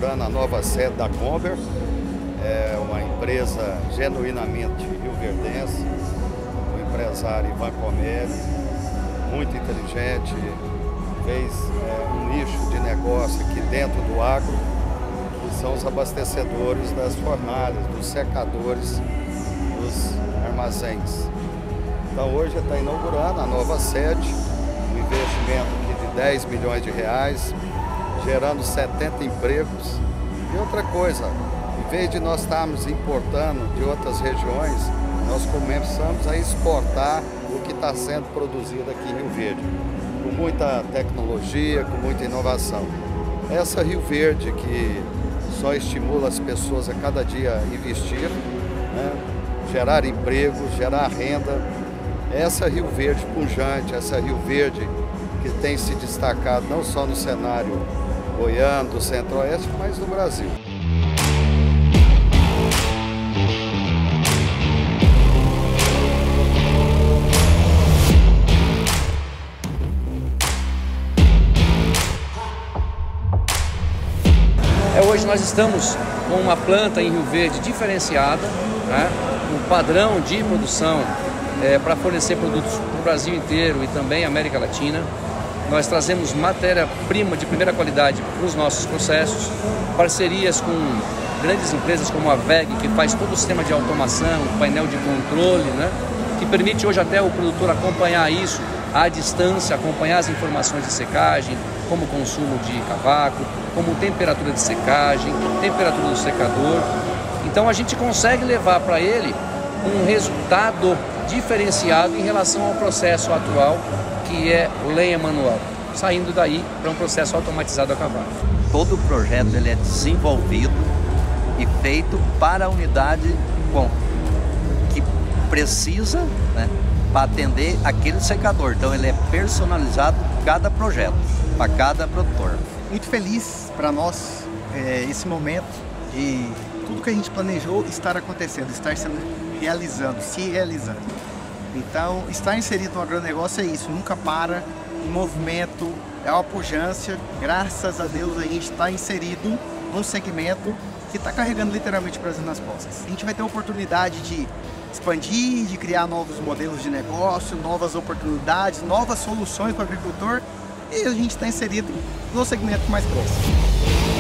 inaugurando a nova sede da Comber, é uma empresa genuinamente rioverdense, o empresário Ivan Comelli, muito inteligente, fez um nicho de negócio aqui dentro do agro, que são os abastecedores das fornalhas, dos secadores, dos armazéns. Então hoje está inaugurando a nova sede, um investimento aqui de 10 milhões de reais, gerando 70 empregos. E outra coisa, em vez de nós estarmos importando de outras regiões, nós começamos a exportar o que está sendo produzido aqui em Rio Verde, com muita tecnologia, com muita inovação. Essa Rio Verde que só estimula as pessoas a cada dia investir, né? Gerar emprego, gerar renda. Essa Rio Verde pujante, essa Rio Verde que tem se destacado não só no cenário goiano, do Centro-Oeste, mas no Brasil. Hoje nós estamos com uma planta em Rio Verde diferenciada, né? Um padrão de produção para fornecer produtos para o Brasil inteiro e também América Latina. Nós trazemos matéria-prima de primeira qualidade para os nossos processos, parcerias com grandes empresas como a WEG, que faz todo o sistema de automação, painel de controle, né? Que permite hoje até o produtor acompanhar isso à distância, acompanhar as informações de secagem, como consumo de cavaco, como temperatura de secagem, temperatura do secador. Então a gente consegue levar para ele um resultado diferenciado em relação ao processo atual, que é lenha manual, saindo daí para um processo automatizado a cavalo. Todo o projeto ele é desenvolvido e feito para a unidade que precisa, né, para atender aquele secador. Então ele é personalizado cada projeto, para cada produtor. Muito feliz para nós esse momento de tudo que a gente planejou estar acontecendo, estar se realizando. Então, estar inserido no agronegócio é isso, nunca para, em movimento, é uma pujança. Graças a Deus a gente está inserido num segmento que está carregando literalmente o Brasil nas costas. A gente vai ter a oportunidade de expandir, de criar novos modelos de negócio, novas oportunidades, novas soluções para o agricultor, e a gente está inserido no segmento mais próximo.